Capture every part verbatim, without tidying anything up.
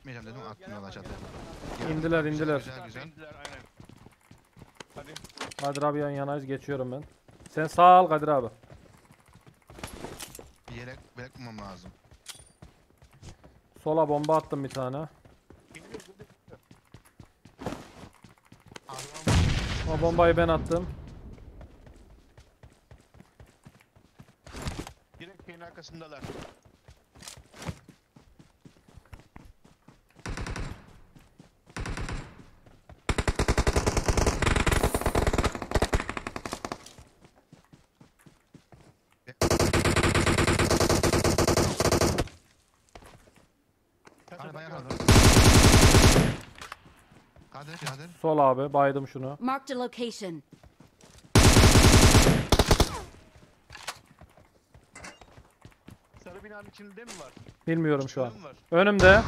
Atmayacağım dedim, attım yola çatı. İndiler indiler. Güzel güzel. İndiler aynen. Hadi. Kadir abi yan yanayız, geçiyorum ben. Sen sağ al Kadir abi. Bir yelek bırakmam lazım. Sola bomba attım bir tane. O bombayı ben attım. Direkt şeyin arkasındalar. Hadi bayağı kaldı. Kadir Kadir. Sol abi, baydım şunu. Marked a location. Sarı binanın içinde mi var? Bilmiyorum şu an. Şurada mı var? Önümde.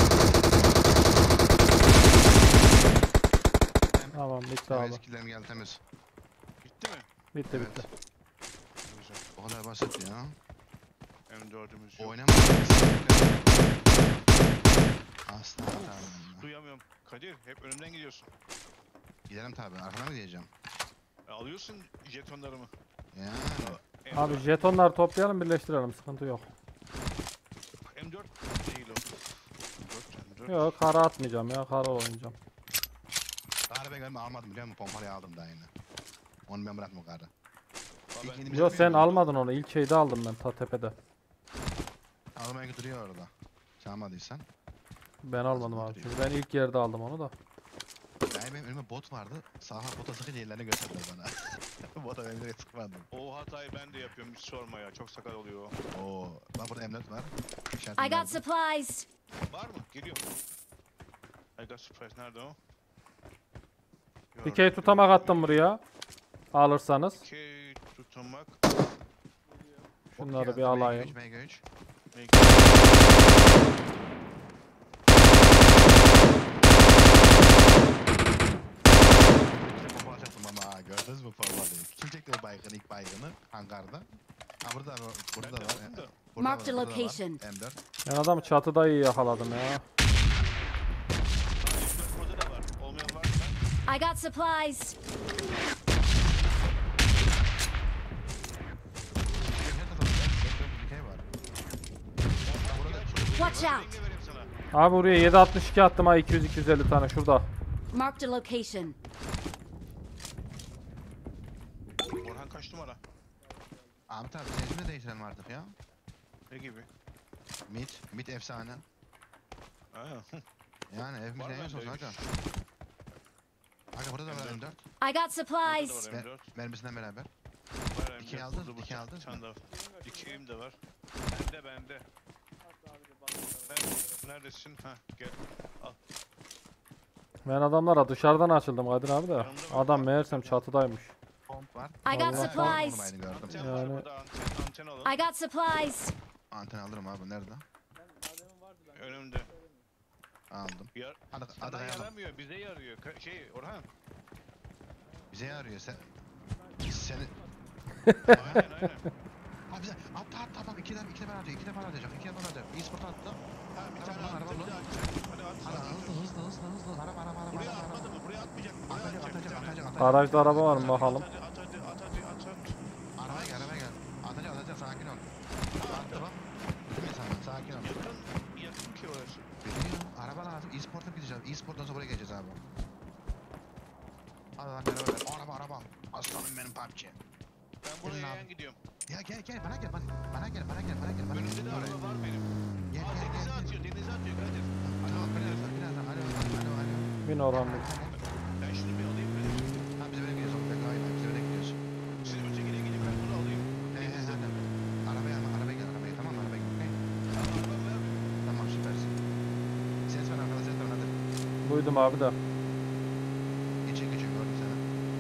Tamam bitti abi. Skillerim geldi temiz. Bitti mi? Bitti Evet. bitti. Güzel. O kadar basit ya. M dördümüz yok. Oynama. Asla tabii. Duyamıyorum. Kadir hep önümden gidiyorsun. Gidelim tabii. Arkana mı diyeceğim? E, alıyorsun jetonlarımı. Yani. M Abi dört jetonları toplayalım, birleştirelim, sıkıntı yok. M dört değil o. M dört, M dört. Yok, kara atmayacağım ya, kara oynayacağım. Karı ben galiba almadım biliyor musun? Pompalıyı aldım daha yine. Onu ben bırakma karı. Aa, İlk ben- indiğimiz Yok yapıyor sen muydu? almadın onu, ilk şeyde aldım ben ta tepede. Almaya götürüyor orada. Sen almadıysan. Ben almadım abi çünkü ben ilk yerde aldım onu da. Yani benim önüme bot vardı. Sağa bota sıkınca ellerini gösterdiler bana. Bota ben direkt sıkmadım. O hatayı ben de yapıyorum, hiç sorma ya, çok sakat oluyor o. Oo. Bak burada M dört var. I İşaretim got geldi. supplies. Var mı? Geliyor. I got surprise, nerede o? Dikey tutamak attım buraya. Alırsanız. Dikey tutamak. Şunları Geldi, bir alayım. M G üç, M G üç. Bomba atacaktım ama ha, gördünüz mü bombayı? Kim çekti o baygını, ilk baygını hangarda? Ha burada var, burada Ben de var. yaptım da. Burada Marked var, a burada var. location. M dört. Ben adamı çatıda iyi yakaladım ya. Ha, M dört burada da var. Olmayan var mı? I got supplies. Dikey var. Watch out. Rengi vereyim sana. Abi buraya yedi altmış iki attım ha, iki yüz iki yüz elli tane şurada. Marked a location. Orhan kaç numara? Ahmet abi sesini de değiştirelim artık ya. Ne gibi? Mit, mit efsane. Ha. Yani Var evimizde mı en son öyle? zaten. Aga burada da var M dört. I got Burada supplies. da var M dört. Mermisinden beraber. Var M dört. İkiyi aldın, burada, ikiyi burada. aldın Bir tane mı? daha var. İkiyim de var. Bende bende. Ben neredesin? Ha gel. Al. Ben adamlara dışarıdan açıldım Kadir abi de. Adam meğersem çatıdaymış. Pomp var. I got Allah. supplies. Onu ben gördüm. Anten var Yani- burada, anten, anten alın. I got supplies. Anten alırım abi, nerede? Önümde. Aldım. Yar Hadi, Sana hadi hayalım. yaramıyor, bize yarıyor. Ka- şey Orhan. Bize arıyor sen. Seni... Aynen aynen. Abi bize atla atla bak iki defa iki defa atacak, iki defa atacak, iki defa atacak. E-sport attı. Ha bir Araba, tane araba, attı, araba. bir daha atacak. Hadi at. Hadi at, hızlı at. hızlı hızlı hızlı. Araba araba araba. Buraya araba, atmadı araba. mı? Buraya atmayacak mı? Buraya Atacak atacak bir atacak tane. atacak atacak. Garajda araba var mı bakalım. At hadi at hadi at hadi at at. Arabaya gel arabaya gel. Atacak atacak sakin ol. Attı bak. Değil mi sana? Sakin ol. Yakın, yakın ki orası. Biliyor. Araba lazım. E-sport'a gideceğiz. E-sport'tan sonra buraya geleceğiz abi. Hadi lan araba gel. Araba araba. Aslanım benim P U B G. Ben buraya Gelin abi. yan gidiyorum. Ya gel gel bana gel bana. Bana gel bana gel bana gel. Bana Önümde de gel. araba var benim. Gel Aa gel gel. denize gel. atıyor, denize atıyor Kadir. Tamam birazdan birazdan. Alo alo alo. Bin Orhan Bey. Ben şunu bir alayım dedim. Ha bize böyle gidiyoruz. Bekle aynen bize böyle gidiyoruz. Siz ötekine gidin, ben bunu alayım. He he Denizde. hadi. Arabaya ama arabaya gel arabaya tamam mı arabaya gel. Okay? Tamam arabam var. Tamam süpersin. Ses ver arkada ses ver hadi. Duydum abi de. Geçin geçin gördüm seni.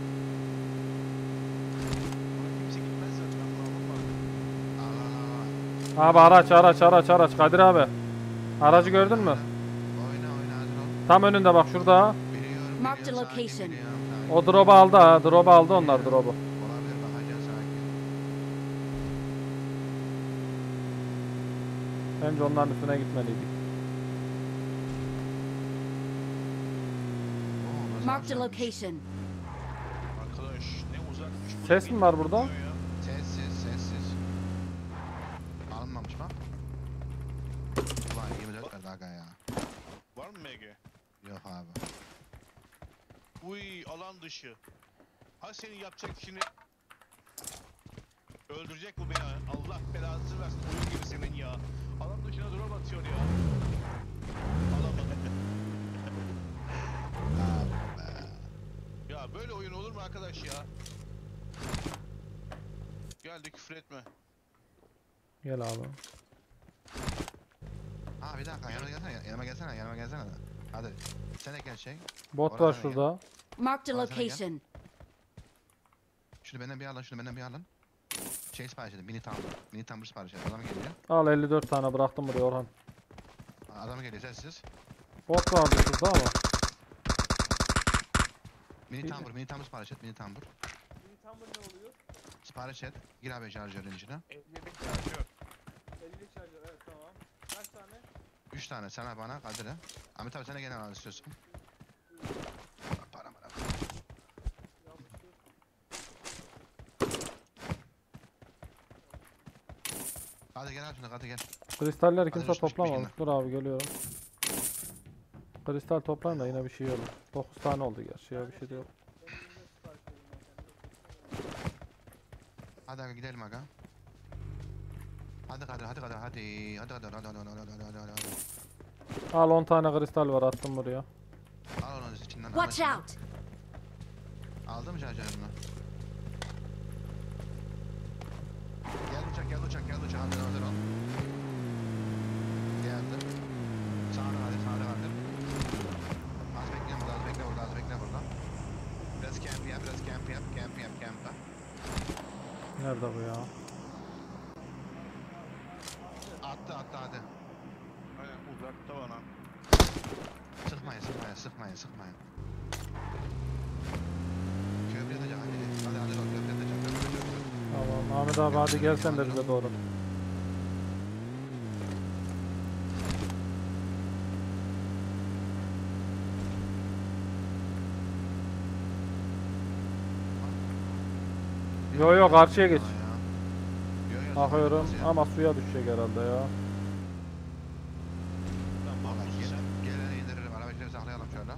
Buna kimse gitmez zaten, ben bunu almam lazım. Al al al al. Abi araç araç araç araç Kadir abi. Aracı gördün mü? Oyna oyna hazır ol. Tam önünde bak şurada. Biliyorum Marked biliyorum a sakin location. biliyorum. Sakin. O drop'u aldı ha. Drop'u aldı onlar drop'u. Olabilir bakacağız sakin. Bence onların üstüne gitmeliydik. Marked a location. Arkadaş ne uzakmış. bu Ses da mi var burada? bilmiyor ya. Sessiz sessiz. Alınmamış mı? Ulan yirmi dört verdi aga ya. Var mı M G? Yok abi. Uy alan dışı. Ha senin yapacak işini. Öldürecek bu beni. Allah belasını versin. Oyun gibi senin ya. Alan dışına drop atıyor ya. Alamadı. Abi be. Ya böyle oyun olur mu arkadaş ya? Geldi küfür etme. Gel abi. Aa bir dakika yanıma gelsene yanıma gelsene yanıma gelsene. Hadi. Sen de gel şey. Bot Oradan var gel. şurada. Marked a Oradan gel. location. Şunu benden bir alın şunu benden bir alın. Şey sipariş edin mini tambur. Mini tambur sipariş edin. Adam geliyor. Al elli dört tane bıraktım buraya Orhan. Adam geliyor sessiz. Bot vardı şurada ama. Mini Bir- tambur mini tambur sipariş et mini tambur. Mini tambur ne oluyor? Sipariş et. Gir abi şarjörün içine. elli yedi şarjör. elli şarjör, evet tamam. Kaç tane? üç tane sana bana Kadir'e. Ahmet abi sen de gene al istiyorsan. Para para. Yapıştır. Hadi gel abi şimdi hadi gel. Kristalleri kimse düşmüş bir toplamamış. Dur abi geliyorum. Kristal toplayın da yine bir şey olur. dokuz tane oldu gerçi ya bir şey de yok. Elinde sipariş edeyim ben kendime. Hadi aga gidelim aga. Hadi Kadir hadi Kadir hadi. Hadi Kadir hadi hadi hadi hadi hadi hadi hadi. Al on tane kristal var attım buraya. Al onu içinden. al Watch içinden. out. Aldın mı şarjörünü? Gel uçak gel uçak gel uçak hazır hazır ol. Geldi. Sağda hadi sağda hadi. Az bekle burada az bekle burada az bekle burada. Biraz camp yap biraz camp yap camp yap camp yap. Nerede bu ya? Attı attı hadi. Aynen uzakta bana. Sıkmayın sıkmayın sıkmayın sıkmayın. Köprü edecek hadi. Hadi hadi ol köprü edecek köprü köprü köprü. Tamam Ahmet abi hadi gel sen de bize doğru. Yo yo karşıya geç. Aa ya. Yo, yo, Bakıyorum sıkmayın, ama suya düşecek herhalde ya. Lan Valla bakıyorsun gel, sen. geleni indiririm. Arabayı saklayalım şöyle.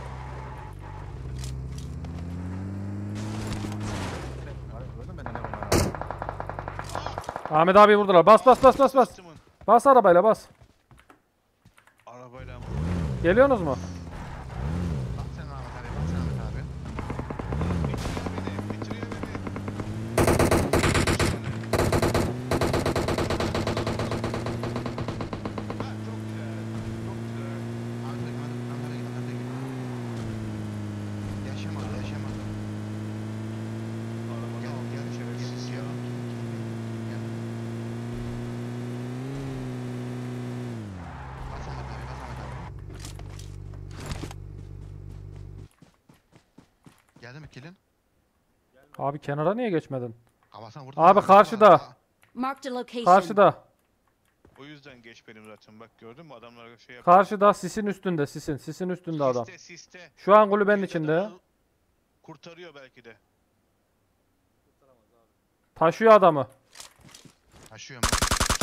Gördün mü beni ne bunlar? Ahmet abi vurdular. Bas bas bas bas bas. System'ın Bas arabayla bas. Arabayla mı? Geliyorsunuz mu? Bak sen Ahmet abi, bak sen Ahmet abi. Bitiriyor beni, bitiriyor beni. Ha çok güzel, çok güzel. Ahmet abi, Ahmet abi, Ahmet abi, Ahmet abi. Yaşamadı, yaşamadı. Arabada Gel, oldu gel, şerefsiz gel, ya. gel. Bas Ahmet abi, bas Ahmet abi. Geldi mi kilin? Abi kenara niye geçmedin? Havasına vurdun. Abi mu? karşıda. Marked a location. Karşıda. O yüzden geç benim zaten. Bak gördün mü adamlar şey yapıyor. Karşıda sisin üstünde sisin. Sisin üstünde adam. Siste siste. Şu an kulübenin Bir içinde. adamı Kurtarıyor belki de. Taşıyor adamı. Taşıyor mu?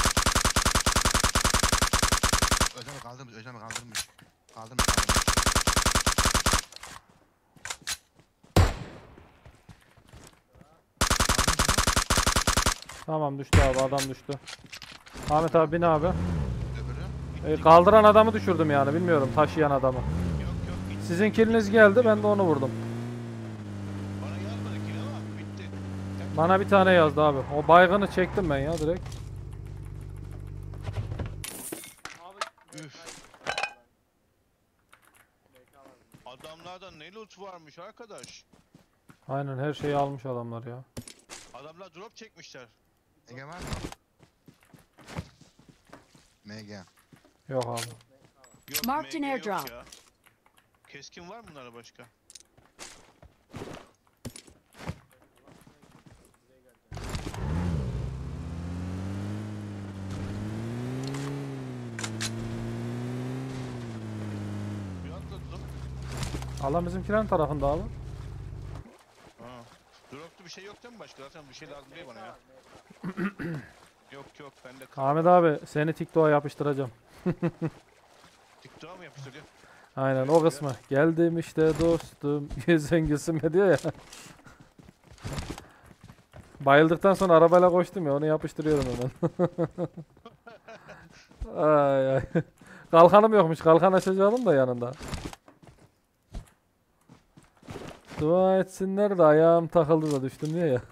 Özlemi kaldırmış, Özlemi kaldırmış. Kaldırmış, kaldırmış. Tamam düştü abi adam düştü. Ahmet abi bin abi. Öbürü. E, kaldıran adamı düşürdüm yani bilmiyorum taşıyan adamı. Yok yok gitti. Sizin kiliniz geldi ben de onu vurdum. Bana yazmadı ki ama bitti. Bana bir tane yazdı abi. O baygını çektim ben ya direkt. Abi Üf. Adamlarda ne loot varmış arkadaş. Aynen her şeyi almış adamlar ya. Adamlar drop çekmişler. Ege var mı? M G. Yok abi. Yok, Marked an M G yok airdrop. ya. Keskin var mı bunlara başka? Bir atladım. Alan bizimkilerin tarafında abi. Ha. Drop'ta bir şey yok değil mi başka? Zaten bir şey lazım değil bana ya. Yok yok bende kal. Ahmet abi seni TikTok'a yapıştıracağım. TikTok'a mı yapıştırıyor? Aynen o kısmı. Geldim işte dostum. Yüzün gülsüme diyor ya. Bayıldıktan sonra arabayla koştum ya onu yapıştırıyorum hemen. Ay ay. Kalkanım yokmuş. Kalkan açacaktım da yanında. Dua etsinler de ayağım takıldı da düştüm diye ya.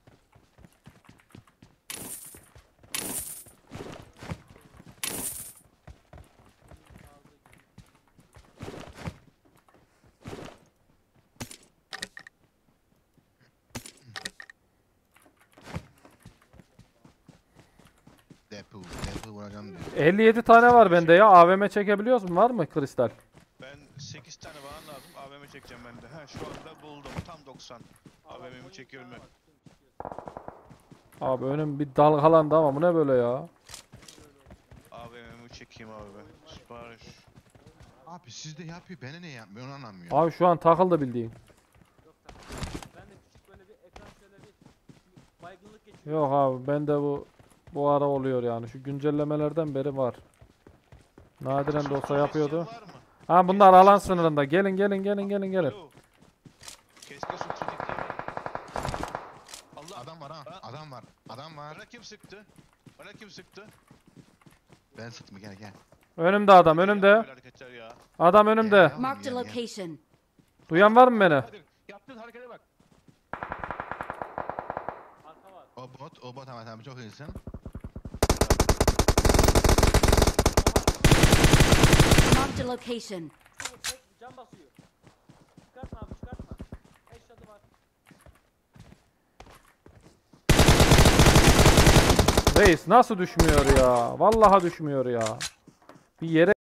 Depo, depo vuracağım diyor. elli yedi tane var bende ya. A V M çekebiliyoruz mu? Var mı kristal? Ben sekiz tane bana lazım. A V M çekeceğim ben de. Ha şu anda buldum. Tam doksan. A V M'mi çekiyorum ben. Abi önüm bir dalgalandı ama bu ne böyle ya? A V M'mi çekeyim abi ben. Sipariş. Abi siz de yapıyor, beni ne yapmıyor onu anlamıyorum. Abi şu an takıldı bildiğin. Yok tamam. Ben de küçük böyle bir ekran şöyle bir baygınlık geçiriyor. Yok abi bende bu bu ara oluyor yani. Şu güncellemelerden beri var. Nadiren de olsa yapıyordu. Var mı? Ha bunlar alan sınırında. Gelin gelin gelin gelin gelin. Alo. Keşke su tutuklayayım. Allah. Adam var ha, Ha? adam var, adam var. Bana kim sıktı? Bana kim sıktı? Ben sıktım, gel gel. Önümde adam önümde. Böyle hareketler ya. Adam önümde. Ya. Marked a location. Duyan var mı beni? Hadi yaptığın harekete bak. Arka var. O bot, o bot Ahmet abi çok iyisin. Marked a location. Tek, tek cam basıyor. Çıkartma abi çıkartma. Eşyadı var. Reis nasıl düşmüyor ya? Vallahi düşmüyor ya. Bir yere